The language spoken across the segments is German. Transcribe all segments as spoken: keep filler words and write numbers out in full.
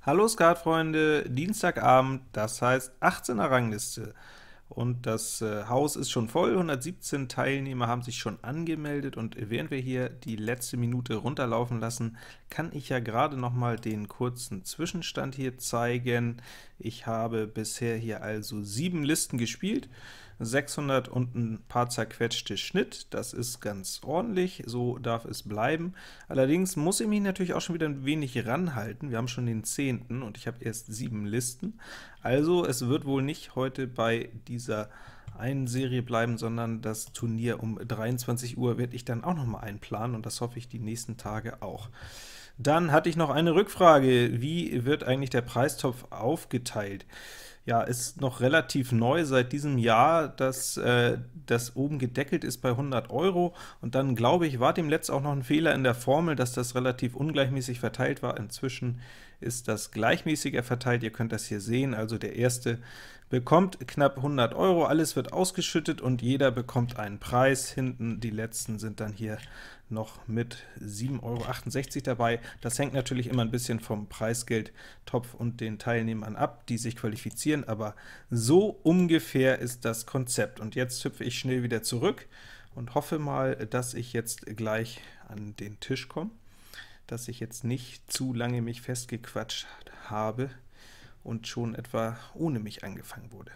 Hallo Skatfreunde, Dienstagabend, das heißt achtzehner Rangliste. Und das äh, Haus ist schon voll, hundertsiebzehn Teilnehmer haben sich schon angemeldet, und während wir hier die letzte Minute runterlaufen lassen, kann ich ja gerade noch mal den kurzen Zwischenstand hier zeigen. Ich habe bisher hier also sieben Listen gespielt, sechshundert und ein paar zerquetschte Schnitt, das ist ganz ordentlich, so darf es bleiben. Allerdings muss ich mich natürlich auch schon wieder ein wenig ranhalten, wir haben schon den zehnten und ich habe erst sieben Listen, also es wird wohl nicht heute bei dieser einen Serie bleiben, sondern das Turnier um dreiundzwanzig Uhr werde ich dann auch noch mal einplanen, und das hoffe ich die nächsten Tage auch. Dann hatte ich noch eine Rückfrage: Wie wird eigentlich der Preistopf aufgeteilt? Ja, ist noch relativ neu seit diesem Jahr, dass äh, das oben gedeckelt ist bei hundert Euro, und dann, glaube ich, war dem letzt auch noch ein Fehler in der Formel, dass das relativ ungleichmäßig verteilt war. Inzwischen ist das gleichmäßiger verteilt, ihr könnt das hier sehen, also der erste bekommt knapp hundert Euro, alles wird ausgeschüttet und jeder bekommt einen Preis. Hinten die letzten sind dann hier noch mit sieben Euro achtundsechzig dabei. Das hängt natürlich immer ein bisschen vom Preisgeldtopf und den Teilnehmern ab, die sich qualifizieren, aber so ungefähr ist das Konzept. Und jetzt hüpfe ich schnell wieder zurück und hoffe mal, dass ich jetzt gleich an den Tisch komme, dass ich jetzt nicht zu lange mich festgequatscht habe und schon etwa ohne mich angefangen wurde.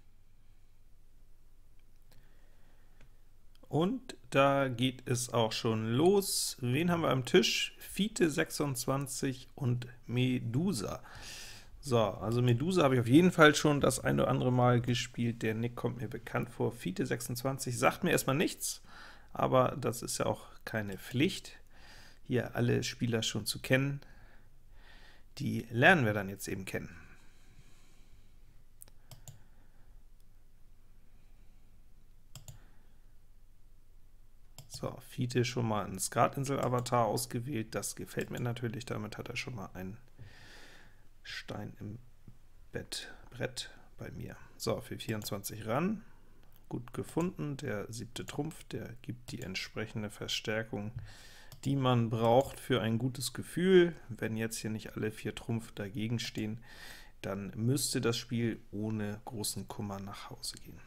Und da geht es auch schon los. Wen haben wir am Tisch? Fiete sechsundzwanzig und Medusa. So, also Medusa habe ich auf jeden Fall schon das eine oder andere Mal gespielt, der Nick kommt mir bekannt vor. Fiete sechsundzwanzig sagt mir erstmal nichts, aber das ist ja auch keine Pflicht, hier alle Spieler schon zu kennen. Die lernen wir dann jetzt eben kennen. So, Fiete schon mal einen Skatinsel-Avatar ausgewählt, das gefällt mir natürlich, damit hat er schon mal einen Stein im Bett, Brett bei mir. So, für vierundzwanzig ran, gut gefunden, der siebte Trumpf, der gibt die entsprechende Verstärkung, die man braucht für ein gutes Gefühl. Wenn jetzt hier nicht alle vier Trumpf dagegen stehen, dann müsste das Spiel ohne großen Kummer nach Hause gehen.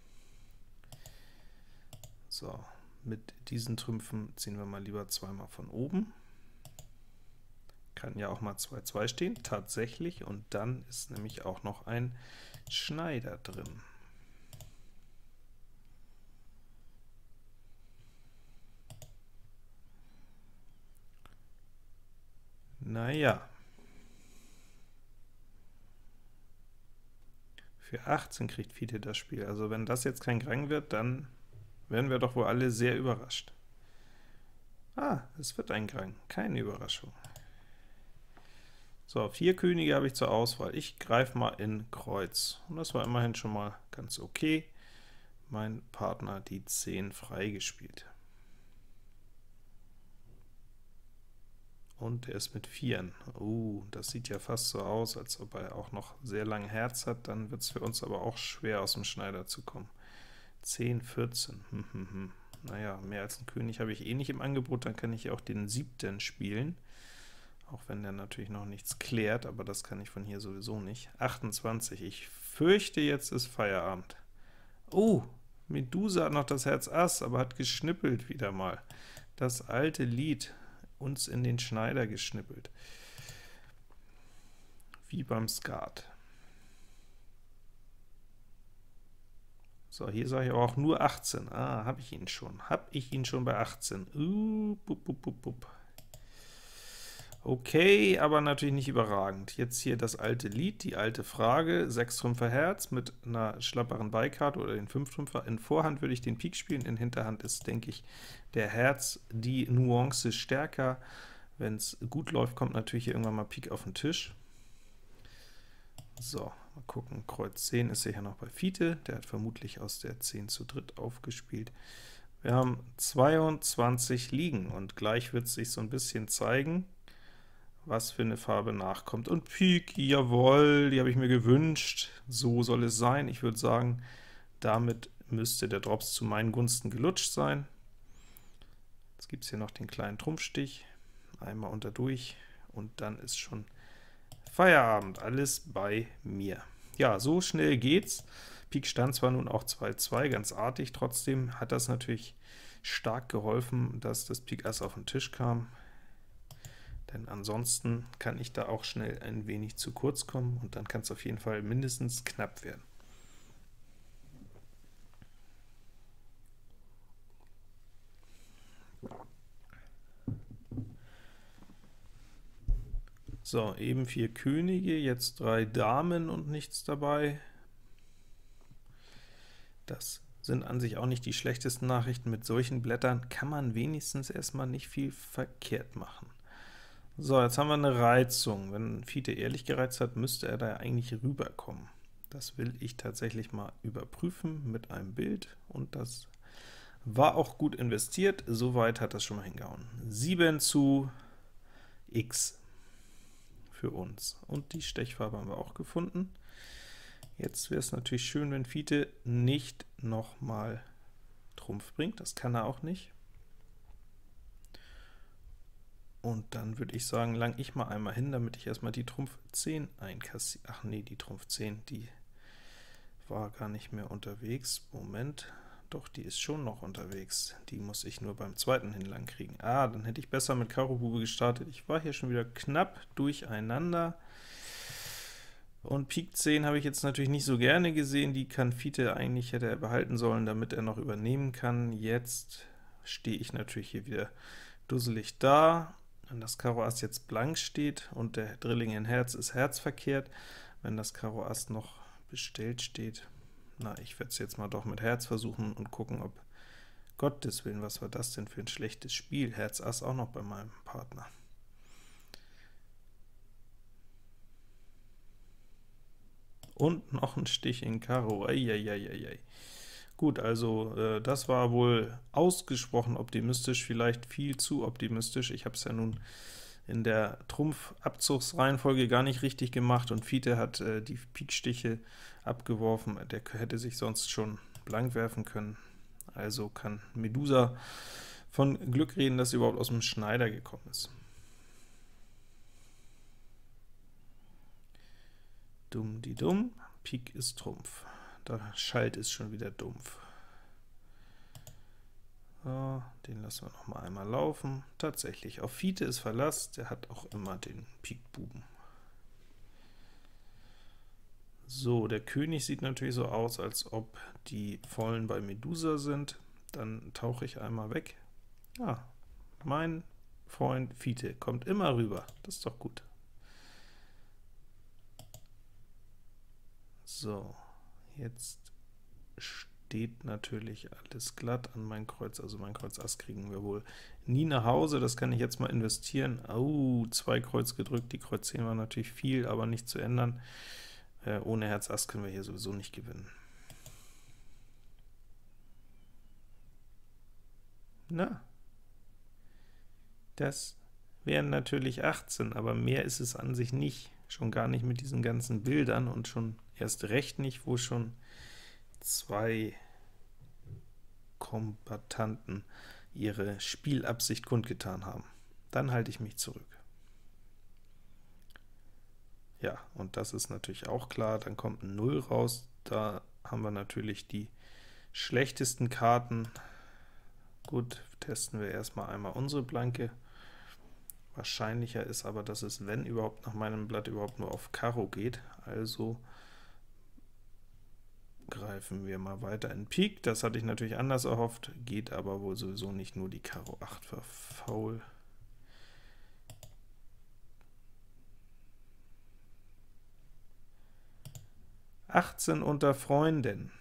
So, mit diesen Trümpfen ziehen wir mal lieber zweimal von oben. Kann ja auch mal zwei zwei stehen, tatsächlich, und dann ist nämlich auch noch ein Schneider drin. Naja, für achtzehn kriegt Fiete das Spiel, also wenn das jetzt kein Grang wird, dann werden wir doch wohl alle sehr überrascht. Ah, es wird ein Grang, keine Überraschung. So, vier Könige habe ich zur Auswahl. Ich greife mal in Kreuz, und das war immerhin schon mal ganz okay. Mein Partner hat die zehn freigespielt. Und er ist mit vieren. Uh, das sieht ja fast so aus, als ob er auch noch sehr lang Herz hat, dann wird es für uns aber auch schwer, aus dem Schneider zu kommen. zehn, vierzehn, hm, hm, hm. Naja, mehr als ein König habe ich eh nicht im Angebot, dann kann ich auch den siebten spielen, auch wenn der natürlich noch nichts klärt, aber das kann ich von hier sowieso nicht. achtundzwanzig, ich fürchte, jetzt ist Feierabend. Oh, Medusa hat noch das Herz Ass, aber hat geschnippelt wieder mal. Das alte Lied, uns in den Schneider geschnippelt. Wie beim Skat. So, hier sage ich aber auch nur achtzehn. Ah, habe ich ihn schon. Habe ich ihn schon bei achtzehn. Uh, bup, bup, bup, bup. Okay, aber natürlich nicht überragend. Jetzt hier das alte Lied, die alte Frage, sechs Trümpfer Herz mit einer schlapperen Beikarte oder den fünf Trümpfer. In Vorhand würde ich den Pik spielen, in Hinterhand ist, denke ich, der Herz die Nuance stärker. Wenn es gut läuft, kommt natürlich hier irgendwann mal Pik auf den Tisch. So, mal gucken, Kreuz zehn ist sicher noch bei Fiete, der hat vermutlich aus der zehn zu dritt aufgespielt. Wir haben zweiundzwanzig liegen, und gleich wird es sich so ein bisschen zeigen, was für eine Farbe nachkommt. Und Pik, jawohl, die habe ich mir gewünscht, so soll es sein. Ich würde sagen, damit müsste der Drops zu meinen Gunsten gelutscht sein. Jetzt gibt es hier noch den kleinen Trumpfstich, einmal unter durch, und dann ist schon Feierabend, alles bei mir. Ja, so schnell geht's. Pik stand zwar nun auch zwei zwei, ganz artig, trotzdem hat das natürlich stark geholfen, dass das Pik Ass auf den Tisch kam, denn ansonsten kann ich da auch schnell ein wenig zu kurz kommen, und dann kann es auf jeden Fall mindestens knapp werden. So, eben vier Könige, jetzt drei Damen und nichts dabei. Das sind an sich auch nicht die schlechtesten Nachrichten. Mit solchen Blättern kann man wenigstens erstmal nicht viel verkehrt machen. So, jetzt haben wir eine Reizung. Wenn Fiete ehrlich gereizt hat, müsste er da eigentlich rüberkommen. Das will ich tatsächlich mal überprüfen mit einem Bild, und das war auch gut investiert. Soweit hat das schon mal hingehauen. sieben zu X für uns. Und die Stechfarbe haben wir auch gefunden. Jetzt wäre es natürlich schön, wenn Fiete nicht nochmal Trumpf bringt. Das kann er auch nicht. Und dann würde ich sagen, lang ich mal einmal hin, damit ich erstmal die Trumpf zehn einkassiere. Ach nee, die Trumpf zehn, die war gar nicht mehr unterwegs. Moment, doch, die ist schon noch unterwegs. Die muss ich nur beim zweiten hinlang kriegen. Ah, dann hätte ich besser mit Karo Bube gestartet. Ich war hier schon wieder knapp durcheinander. Und Pik zehn habe ich jetzt natürlich nicht so gerne gesehen. Die kann Fiete eigentlich hätte er behalten sollen, damit er noch übernehmen kann. Jetzt stehe ich natürlich hier wieder dusselig da. Wenn das Karo Ass jetzt blank steht und der Drilling in Herz ist herzverkehrt, wenn das Karo Ass noch bestellt steht, na, ich werde es jetzt mal doch mit Herz versuchen und gucken, ob, Gottes Willen, was war das denn für ein schlechtes Spiel? Herz Ass auch noch bei meinem Partner. Und noch ein Stich in Karo, eieieiei. Gut, also äh, das war wohl ausgesprochen optimistisch, vielleicht viel zu optimistisch. Ich habe es ja nun in der Trumpf-Abzugsreihenfolge gar nicht richtig gemacht, und Fiete hat äh, die Pikstiche abgeworfen. Der hätte sich sonst schon blank werfen können. Also kann Medusa von Glück reden, dass sie überhaupt aus dem Schneider gekommen ist. Dumm die Dumm, Pik ist Trumpf. Der Schalt ist schon wieder dumpf. So, den lassen wir noch mal einmal laufen. Tatsächlich, auf Fiete ist Verlass, der hat auch immer den Pik-Buben. So, der König sieht natürlich so aus, als ob die Vollen bei Medusa sind. Dann tauche ich einmal weg. Ah, mein Freund Fiete kommt immer rüber, das ist doch gut. So, jetzt steht natürlich alles glatt an mein Kreuz, also mein Kreuz Ass kriegen wir wohl nie nach Hause, das kann ich jetzt mal investieren. Oh, zwei Kreuz gedrückt, die Kreuz zehn war natürlich viel, aber nicht zu ändern. Äh, ohne Herz Ass können wir hier sowieso nicht gewinnen. Na, das wären natürlich achtzehn, aber mehr ist es an sich nicht, schon gar nicht mit diesen ganzen Bildern, und schon erst recht nicht, wo schon zwei Kombattanten ihre Spielabsicht kundgetan haben. Dann halte ich mich zurück. Ja, und das ist natürlich auch klar, dann kommt ein Null raus, da haben wir natürlich die schlechtesten Karten. Gut, testen wir erstmal einmal unsere Blanke. Wahrscheinlicher ist aber, dass es, wenn überhaupt, nach meinem Blatt überhaupt nur auf Karo geht, also greifen wir mal weiter in Pik. Das hatte ich natürlich anders erhofft, geht aber wohl sowieso nicht, nur die Karo acht war faul. achtzehn unter Freunden.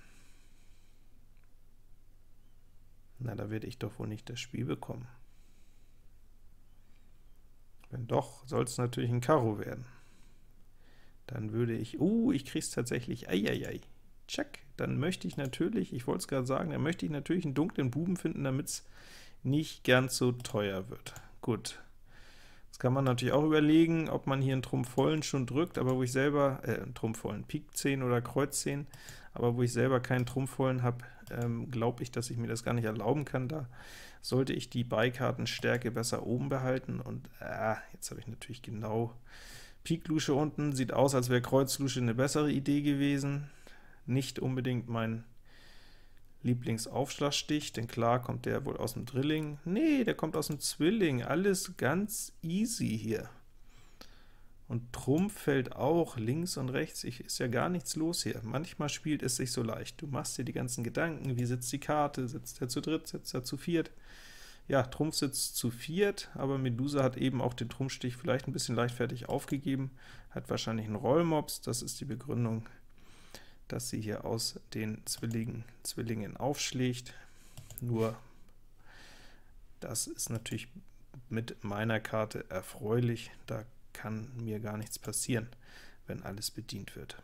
Na, da werde ich doch wohl nicht das Spiel bekommen. Wenn doch, soll es natürlich ein Karo werden. Dann würde ich, uh, ich kriege es tatsächlich, eieiei, check, dann möchte ich natürlich, ich wollte es gerade sagen, dann möchte ich natürlich einen dunklen Buben finden, damit es nicht ganz so teuer wird. Gut, das kann man natürlich auch überlegen, ob man hier einen Trumpf vollen schon drückt, aber wo ich selber, äh, einen Trumpf vollen, Pik zehn oder Kreuz zehn, aber wo ich selber keinen Trumpf vollen habe, ähm, glaube ich, dass ich mir das gar nicht erlauben kann. Da sollte ich die Beikartenstärke besser oben behalten, und äh, jetzt habe ich natürlich genau Pik Lusche unten, sieht aus, als wäre Kreuz Lusche eine bessere Idee gewesen. Nicht unbedingt mein Lieblingsaufschlagstich, denn klar kommt der wohl aus dem Drilling. Nee, der kommt aus dem Zwilling, alles ganz easy hier. Und Trumpf fällt auch links und rechts, ich, ist ja gar nichts los hier. Manchmal spielt es sich so leicht. Du machst dir die ganzen Gedanken, wie sitzt die Karte, sitzt er zu dritt, sitzt er zu viert. Ja, Trumpf sitzt zu viert, aber Medusa hat eben auch den Trumpfstich vielleicht ein bisschen leichtfertig aufgegeben, hat wahrscheinlich einen Rollmops, das ist die Begründung, dass sie hier aus den Zwillingen, Zwillingen aufschlägt. Nur, das ist natürlich mit meiner Karte erfreulich, da kann mir gar nichts passieren, wenn alles bedient wird.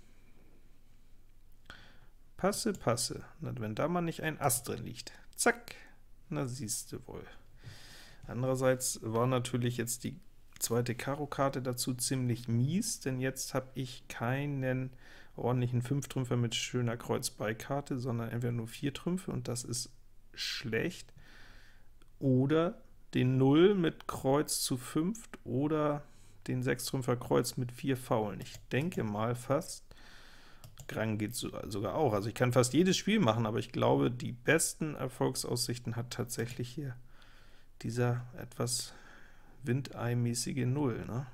Passe, passe, na, wenn da mal nicht ein Ass drin liegt. Zack, na siehst du wohl. Andererseits war natürlich jetzt die zweite Karo-Karte dazu ziemlich mies, denn jetzt habe ich keinen ordentlichen Fünftrümpfer mit schöner Kreuz-Beikarte, sondern entweder nur vier Trümpfe, und das ist schlecht, oder den Null mit Kreuz zu fünft, oder den Sechstrümpfer Kreuz mit vier Faulen. Ich denke mal fast, Grang geht so, sogar auch, also ich kann fast jedes Spiel machen, aber ich glaube, die besten Erfolgsaussichten hat tatsächlich hier dieser etwas Windei-mäßige Null, ne?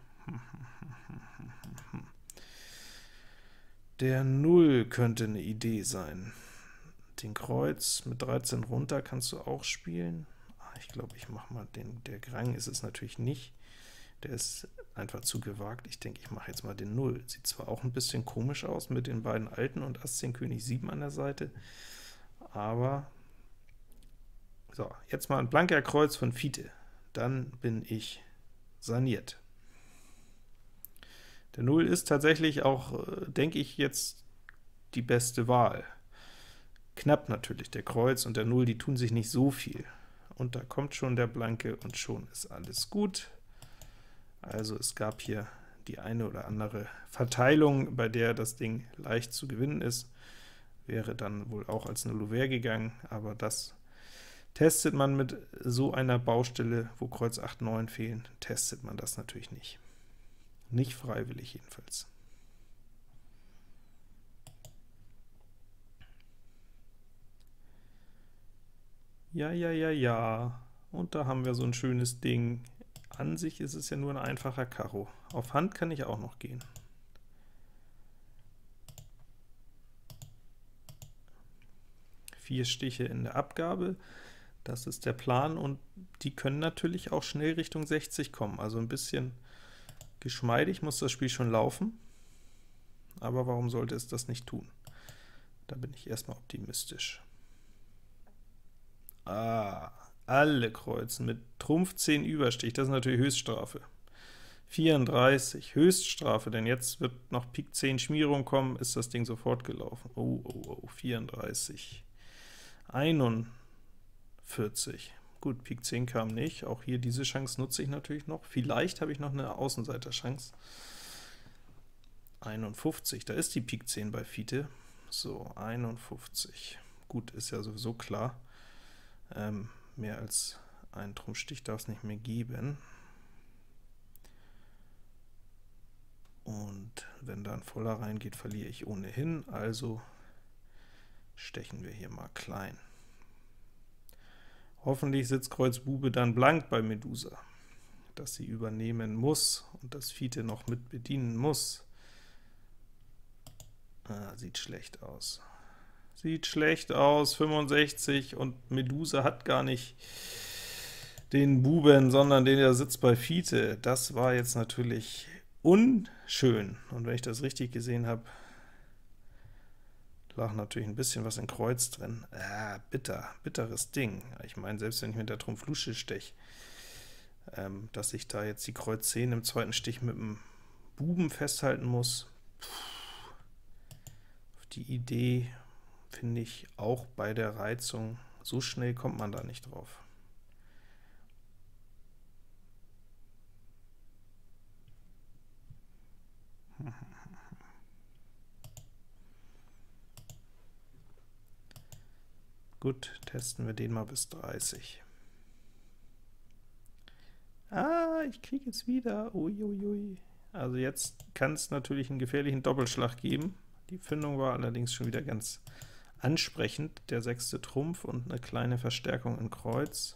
Der Null könnte eine Idee sein. Den Kreuz mit dreizehn runter kannst du auch spielen. Ich glaube, ich mache mal den, der Grang ist es natürlich nicht. Der ist einfach zu gewagt. Ich denke, ich mache jetzt mal den Null. Sieht zwar auch ein bisschen komisch aus mit den beiden Alten und Ass zehn König sieben an der Seite, aber so, jetzt mal ein blanker Kreuz von Fiete. Dann bin ich saniert. Der Null ist tatsächlich auch, denke ich, jetzt die beste Wahl. Knapp natürlich, der Kreuz und der Null, die tun sich nicht so viel. Und da kommt schon der Blanke, und schon ist alles gut. Also es gab hier die eine oder andere Verteilung, bei der das Ding leicht zu gewinnen ist. Wäre dann wohl auch als eine Louvert gegangen, aber das testet man mit so einer Baustelle, wo Kreuz acht, neun fehlen, testet man das natürlich nicht. Nicht freiwillig jedenfalls. Ja, ja, ja, ja. Und da haben wir so ein schönes Ding. An sich ist es ja nur ein einfacher Karo. Auf Hand kann ich auch noch gehen. Vier Stiche in der Abgabe, das ist der Plan, und die können natürlich auch schnell Richtung sechzig kommen. Also ein bisschen geschmeidig muss das Spiel schon laufen, aber warum sollte es das nicht tun? Da bin ich erstmal optimistisch. Ah, alle kreuzen mit Trumpf zehn Überstich, das ist natürlich Höchststrafe. vierunddreißig, Höchststrafe, denn jetzt wird noch Pik zehn Schmierung kommen, ist das Ding sofort gelaufen. Oh, oh, oh, vierunddreißig. einundvierzig. Gut, Pik zehn kam nicht, auch hier diese Chance nutze ich natürlich noch. Vielleicht habe ich noch eine Außenseiterchance. einundfünfzig, da ist die Pik zehn bei Fiete. So, einundfünfzig. Gut, ist ja sowieso klar. Ähm, mehr als einen Trumpfstich darf es nicht mehr geben. Und wenn da ein voller reingeht, verliere ich ohnehin, also stechen wir hier mal klein. Hoffentlich sitzt Kreuz Bube dann blank bei Medusa, dass sie übernehmen muss und das Fiete noch mit bedienen muss. Ah, sieht schlecht aus. Sieht schlecht aus, fünfundsechzig, und Medusa hat gar nicht den Buben, sondern den, der sitzt bei Fiete. Das war jetzt natürlich unschön, und wenn ich das richtig gesehen habe, lag natürlich ein bisschen was in Kreuz drin. Ah, bitter, bitteres Ding. Ich meine, selbst wenn ich mit der Trumpf Lusche steche, ähm, dass ich da jetzt die Kreuz zehn im zweiten Stich mit dem Buben festhalten muss, puh, auf die Idee finde ich auch bei der Reizung, so schnell kommt man da nicht drauf. Gut, testen wir den mal bis dreißig. Ah, ich kriege es wieder. Uiuiui. Also jetzt kann es natürlich einen gefährlichen Doppelschlag geben. Die Findung war allerdings schon wieder ganz ansprechend, der sechste Trumpf und eine kleine Verstärkung in Kreuz.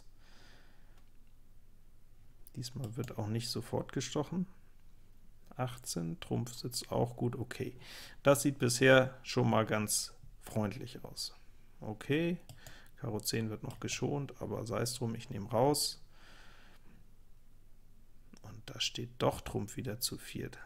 Diesmal wird auch nicht sofort gestochen. achtzehn, Trumpf sitzt auch gut, okay. Das sieht bisher schon mal ganz freundlich aus. Okay, Karo zehn wird noch geschont, aber sei es drum, ich nehme raus. Und da steht doch Trumpf wieder zu viert.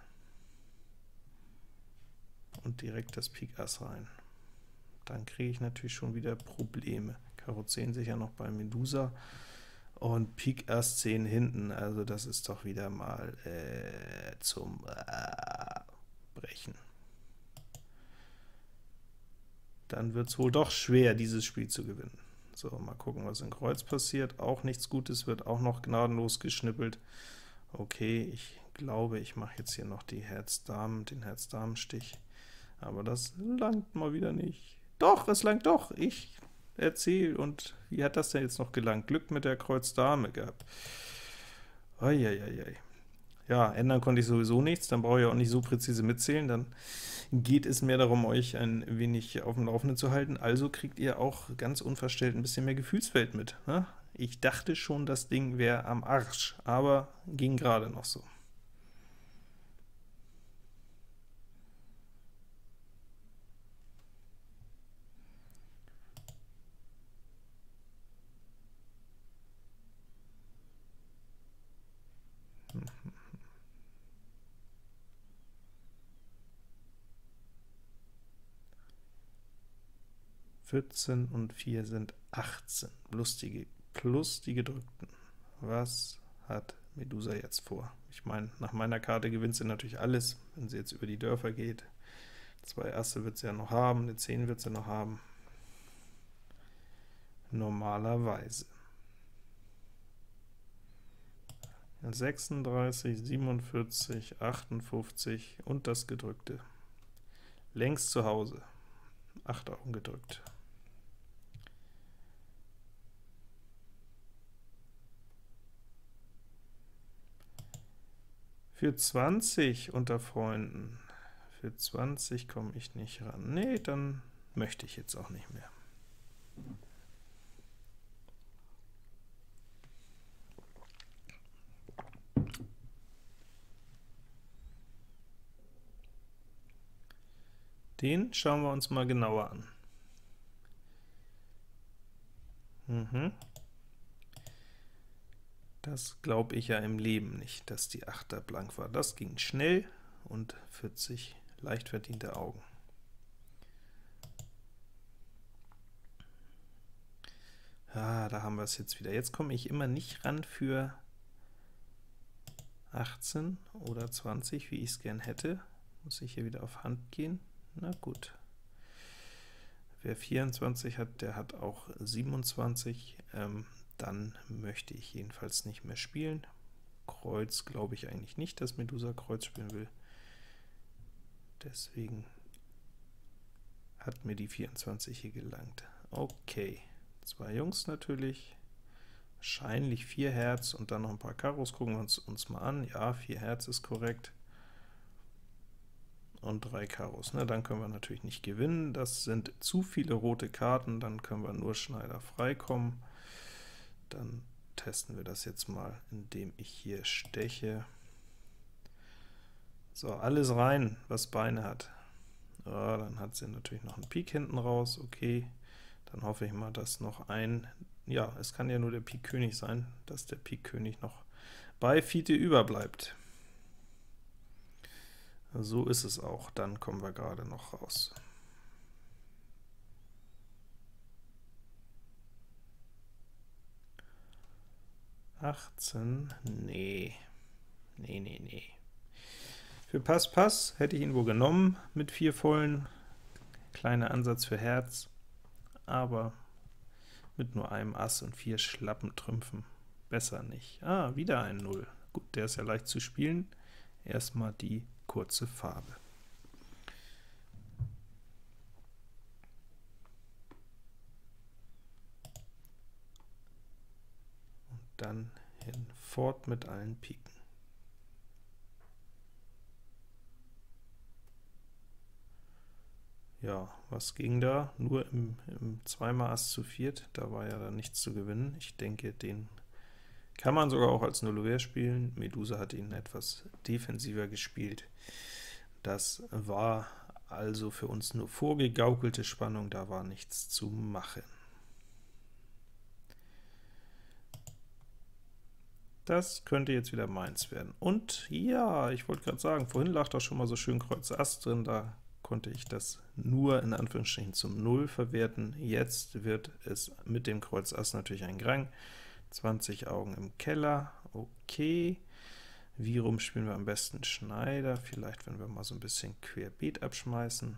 Und direkt das Pik Ass rein. Dann kriege ich natürlich schon wieder Probleme. Karo zehn sicher noch bei Medusa. Und Pik Ass zehn hinten, also das ist doch wieder mal äh, zum äh, Brechen. Dann wird es wohl doch schwer, dieses Spiel zu gewinnen. So, mal gucken, was in Kreuz passiert. Auch nichts Gutes, wird auch noch gnadenlos geschnippelt. Okay, ich glaube, ich mache jetzt hier noch die Herz-Damen, den Herz-Damen-Stich. Aber das langt mal wieder nicht. Doch, es langt doch. Ich erzähl, und wie hat das denn jetzt noch gelangt? Glück mit der Kreuz Dame gehabt. Eieiei. Ja, ändern konnte ich sowieso nichts, dann brauche ich auch nicht so präzise mitzählen, dann geht es mehr darum, euch ein wenig auf dem Laufenden zu halten, also kriegt ihr auch ganz unverstellt ein bisschen mehr Gefühlsfeld mit, ne? Ich dachte schon, das Ding wäre am Arsch, aber ging gerade noch so. vierzehn und vier sind achtzehn. Lustige, plus die gedrückten. Was hat Medusa jetzt vor? Ich meine, nach meiner Karte gewinnt sie natürlich alles, wenn sie jetzt über die Dörfer geht. Zwei Asse wird sie ja noch haben, eine zehn wird sie noch haben. Normalerweise. sechsunddreißig, siebenundvierzig, achtundfünfzig und das gedrückte. Längst zu Hause. acht Augen gedrückt. Für zwanzig unter Freunden. Für zwanzig komme ich nicht ran. Nee, dann möchte ich jetzt auch nicht mehr. Den schauen wir uns mal genauer an. Mhm. Das glaube ich ja im Leben nicht, dass die Achter blank war. Das ging schnell und vierzig leicht verdiente Augen. Ah, da haben wir es jetzt wieder. Jetzt komme ich immer nicht ran für achtzehn oder zwanzig, wie ich es gern hätte. Muss ich hier wieder auf Hand gehen? Na gut. Wer vierundzwanzig hat, der hat auch siebenundzwanzig. Ähm, dann möchte ich jedenfalls nicht mehr spielen. Kreuz glaube ich eigentlich nicht, dass Medusa Kreuz spielen will. Deswegen hat mir die vierundzwanzig hier gelangt. Okay, zwei Jungs natürlich, wahrscheinlich vier Herz und dann noch ein paar Karos. Gucken wir uns, uns mal an. Ja, vier Herz ist korrekt. Und drei Karos. Ne, dann können wir natürlich nicht gewinnen. Das sind zu viele rote Karten, dann können wir nur Schneider freikommen. Dann testen wir das jetzt mal, indem ich hier steche. So, alles rein, was Beine hat. Ja, dann hat sie natürlich noch einen Pik hinten raus, okay. Dann hoffe ich mal, dass noch ein, ja, es kann ja nur der Pik König sein, dass der Pik König noch bei Fite überbleibt. So ist es auch, dann kommen wir gerade noch raus. achtzehn, nee, nee, nee, nee. Für Pass, Pass hätte ich ihn wohl genommen, mit vier vollen, kleiner Ansatz für Herz, aber mit nur einem Ass und vier schlappen Trümpfen besser nicht. Ah, wieder ein Null. Gut, der ist ja leicht zu spielen. Erstmal die kurze Farbe. Und dann hinfort mit allen Piken. Ja, was ging da? Nur im, im zweimal Ass zu viert, da war ja dann nichts zu gewinnen. Ich denke, den kann man sogar auch als Null spielen. Medusa hat ihn etwas defensiver gespielt. Das war also für uns nur vorgegaukelte Spannung, da war nichts zu machen. Das könnte jetzt wieder meins werden. Und ja, ich wollte gerade sagen, vorhin lag da schon mal so schön Kreuz Ass drin, da konnte ich das nur in Anführungsstrichen zum Null verwerten. Jetzt wird es mit dem Kreuz Ass natürlich ein Grang. zwanzig Augen im Keller, okay. Wie rum spielen wir am besten Schneider? Vielleicht, wenn wir mal so ein bisschen querbeet abschmeißen.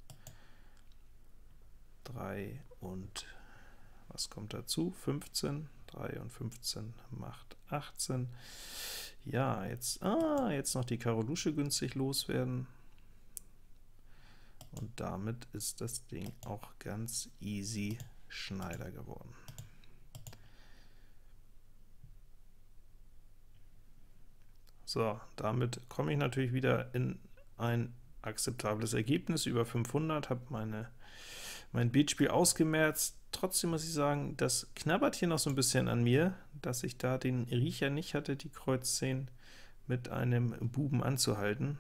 drei und was kommt dazu? fünfzehn. drei und fünfzehn macht achtzehn. Ja, jetzt, ah, jetzt noch die Karo Lusche günstig loswerden. Und damit ist das Ding auch ganz easy Schneider geworden. So, damit komme ich natürlich wieder in ein akzeptables Ergebnis, über fünfhundert, habe meine mein Beatspiel ausgemerzt. Trotzdem muss ich sagen, das knabbert hier noch so ein bisschen an mir, dass ich da den Riecher nicht hatte, die Kreuz zehn mit einem Buben anzuhalten.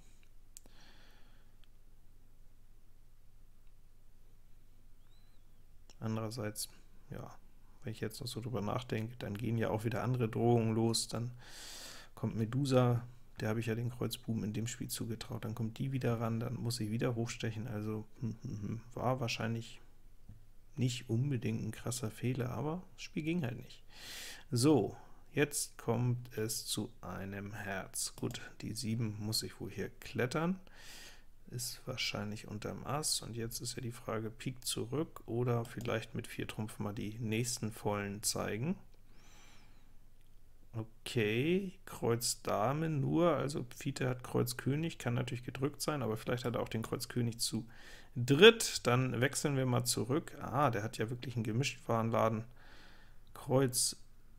Andererseits, ja, wenn ich jetzt noch so drüber nachdenke, dann gehen ja auch wieder andere Drohungen los, dann kommt Medusa, der habe ich ja den Kreuzbuben in dem Spiel zugetraut, dann kommt die wieder ran, dann muss ich wieder hochstechen, also hm, hm, hm, war wahrscheinlich nicht unbedingt ein krasser Fehler, aber das Spiel ging halt nicht. So, jetzt kommt es zu einem Herz. Gut, die sieben muss ich wohl hier klettern, ist wahrscheinlich unterm Ass, und jetzt ist ja die Frage, Pik zurück oder vielleicht mit vier Trumpf mal die nächsten vollen zeigen. Okay, Kreuz Dame nur, also Pfite hat Kreuz König, kann natürlich gedrückt sein, aber vielleicht hat er auch den Kreuz König zu dritt. Dann wechseln wir mal zurück. Ah, der hat ja wirklich einen Gemischtwarenladen. Kreuz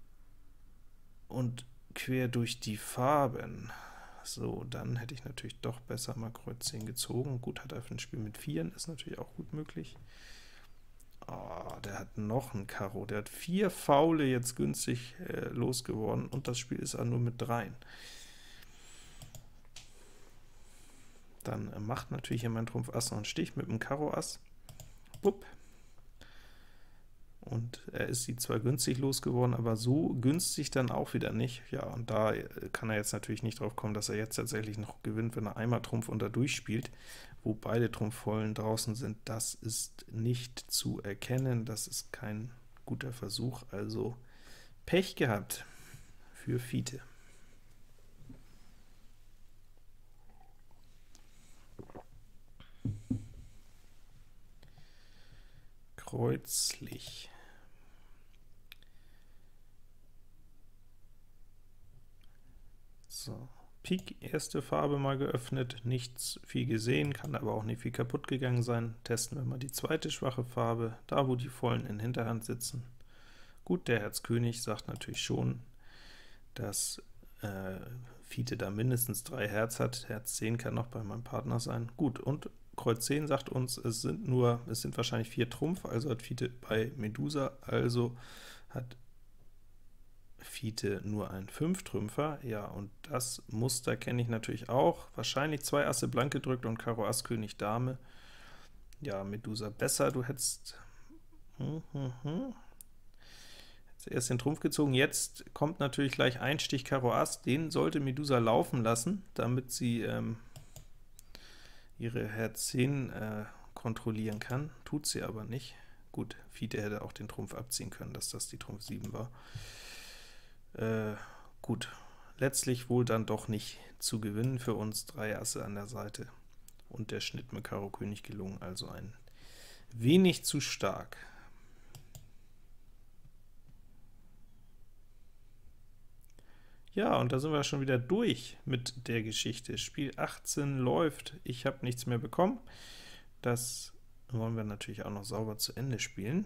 und quer durch die Farben. So, dann hätte ich natürlich doch besser mal Kreuz zehn gezogen. Gut, hat er für ein Spiel mit Vieren, ist natürlich auch gut möglich. Oh, der hat noch ein Karo, der hat vier Faule jetzt günstig äh, losgeworden, und das Spiel ist er nur mit dreien. Dann äh, macht natürlich hier mein Trumpf Ass noch einen Stich mit dem Karo Ass. Bupp. Und er ist sie zwar günstig losgeworden, aber so günstig dann auch wieder nicht. Ja, und da kann er jetzt natürlich nicht drauf kommen, dass er jetzt tatsächlich noch gewinnt, wenn er einmal Trumpf unter durchspielt, wo beide Trumpfvollen draußen sind. Das ist nicht zu erkennen, das ist kein guter Versuch, also Pech gehabt für Pfite. Kreuzlich. So, Pik, erste Farbe mal geöffnet, nichts viel gesehen, kann aber auch nicht viel kaputt gegangen sein. Testen wir mal die zweite schwache Farbe, da wo die Vollen in Hinterhand sitzen. Gut, der Herz König sagt natürlich schon, dass äh, Pfite da mindestens drei Herz hat. Herz zehn kann noch bei meinem Partner sein. Gut, und Kreuz zehn sagt uns, es sind nur, es sind wahrscheinlich vier Trumpf, also hat Pfite bei Medusa, also hat Pfite nur ein fünf-Trümpfer, ja, und das Muster kenne ich natürlich auch. Wahrscheinlich zwei Asse blank gedrückt und Karo Ass König Dame. Ja, Medusa besser, du hättest hm, hm, hm. erst den Trumpf gezogen, jetzt kommt natürlich gleich ein Stich Karo Ass, den sollte Medusa laufen lassen, damit sie ähm, ihre Herz zehn äh, kontrollieren kann, tut sie aber nicht. Gut, Pfite hätte auch den Trumpf abziehen können, dass das die Trumpf sieben war. Äh, gut, letztlich wohl dann doch nicht zu gewinnen für uns, drei Asse an der Seite, und der Schnitt mit Karo König gelungen, also ein wenig zu stark. Ja, und da sind wir schon wieder durch mit der Geschichte. Spiel achtzehn läuft, ich habe nichts mehr bekommen. Das wollen wir natürlich auch noch sauber zu Ende spielen.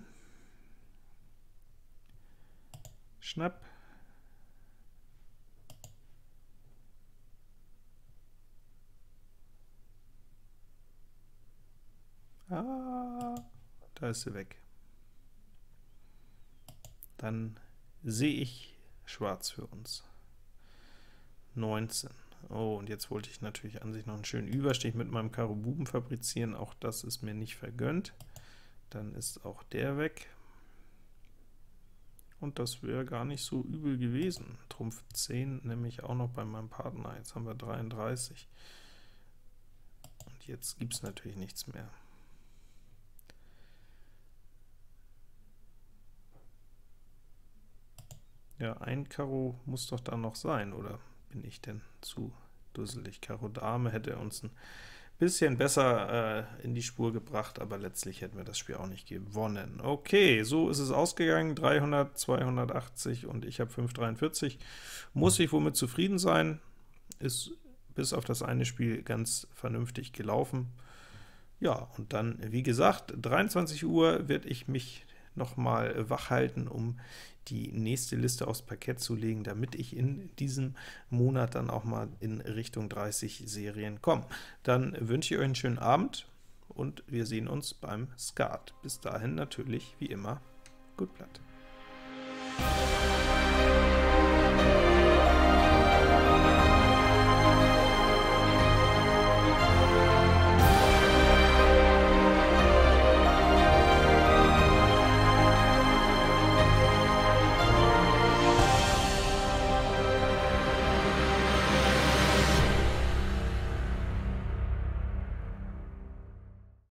Schnapp. da ist sie weg. Dann sehe ich schwarz für uns. neunzehn. Oh, und jetzt wollte ich natürlich an sich noch einen schönen Überstich mit meinem Karo Buben fabrizieren, auch das ist mir nicht vergönnt. Dann ist auch der weg. Und das wäre gar nicht so übel gewesen. Trumpf zehn nämlich auch noch bei meinem Partner. Jetzt haben wir dreiunddreißig. Und jetzt gibt es natürlich nichts mehr. Ja, ein Karo muss doch da noch sein, oder bin ich denn zu dusselig? Karo Dame hätte uns ein bisschen besser äh, in die Spur gebracht, aber letztlich hätten wir das Spiel auch nicht gewonnen. Okay, so ist es ausgegangen, dreihundert, zweihundertachtzig und ich habe fünfhundertdreiundvierzig. Muss ich womit zufrieden sein, ist bis auf das eine Spiel ganz vernünftig gelaufen. Ja, und dann, wie gesagt, dreiundzwanzig Uhr werde ich mich noch mal wach halten, um die nächste Liste aufs Parkett zu legen, damit ich in diesem Monat dann auch mal in Richtung dreißig Serien komme. Dann wünsche ich euch einen schönen Abend, und wir sehen uns beim Skat. Bis dahin natürlich, wie immer, gut Blatt.